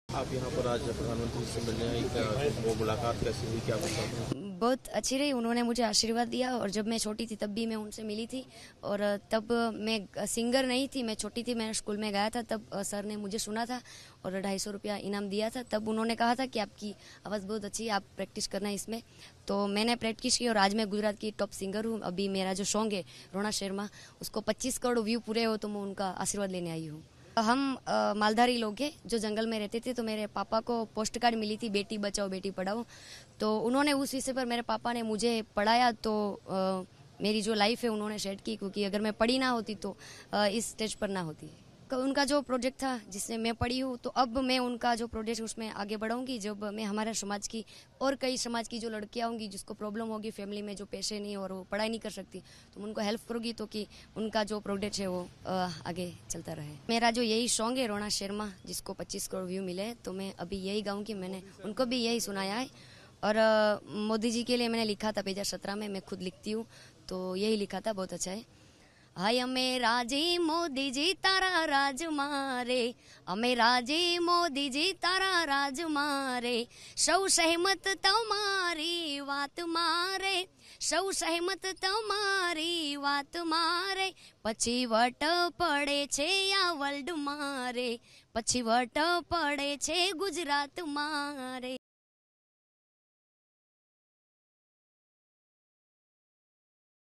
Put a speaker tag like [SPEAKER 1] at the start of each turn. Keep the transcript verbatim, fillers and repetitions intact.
[SPEAKER 1] आप यहाँ पर आज प्रधानमंत्री से मिलने आई, क्या वो मुलाकात कैसी हुई, क्या बताएं?
[SPEAKER 2] बहुत अच्छी रही। उन्होंने मुझे आशीर्वाद दिया और जब मैं छोटी थी तब भी मैं उनसे मिली थी और तब मैं सिंगर नहीं थी, मैं छोटी थी, मैं स्कूल में गाया था, तब सर ने मुझे सुना था और ढाई सौ रुपया इनाम दिया था। तब उन्होंने कहा था कि आपकी आवाज़ बहुत अच्छी है, आप प्रैक्टिस करना इसमें। तो मैंने प्रैक्टिस की और आज मैं गुजरात की टॉप सिंगर हूँ। अभी मेरा जो सॉन्ग है रोना शर्मा, उसको पच्चीस करोड़ व्यू पूरे हो, तो मैं उनका आशीर्वाद लेने आई हूँ। हम आ, मालधारी लोग हैं जो जंगल में रहते थे, तो मेरे पापा को पोस्ट कार्ड मिली थी बेटी बचाओ बेटी पढ़ाओ, तो उन्होंने उस विषय पर मेरे पापा ने मुझे पढ़ाया। तो आ, मेरी जो लाइफ है उन्होंने सेट की, क्योंकि अगर मैं पढ़ी ना होती तो आ, इस स्टेज पर ना होती। उनका जो प्रोजेक्ट था जिससे मैं पढ़ी हूँ, तो अब मैं उनका जो प्रोजेक्ट उसमें आगे बढ़ाऊंगी। जब मैं हमारे समाज की और कई समाज की जो लड़कियां होंगी जिसको प्रॉब्लम होगी फैमिली में, जो पैसे नहीं और वो पढ़ाई नहीं कर सकती, तो मैं उनको हेल्प करूँगी, तो कि उनका जो प्रोजेक्ट है वो आगे चलता रहे। मेरा जो यही सॉन्ग है रोना शर्मा, जिसको पच्चीस करोड़ व्यू मिले, तो मैं अभी यही गाऊंगी। मैंने उनको भी यही सुनाया है और मोदी जी के लिए मैंने लिखा था दो हज़ार सत्रह में, मैं खुद लिखती हूँ, तो यही लिखा था, बहुत अच्छा है। हाय अमे राजे मोदी जी तारा राज मारे, अमे राजे मोदी जी तारा राज मारे, सौ सहमत तमारी वात मारे, सौ सहमत तमारी वात मारे, पछी वट पड़े छे या वर्ल्ड मारे, पछी वट पड़े छे गुजरात मारे।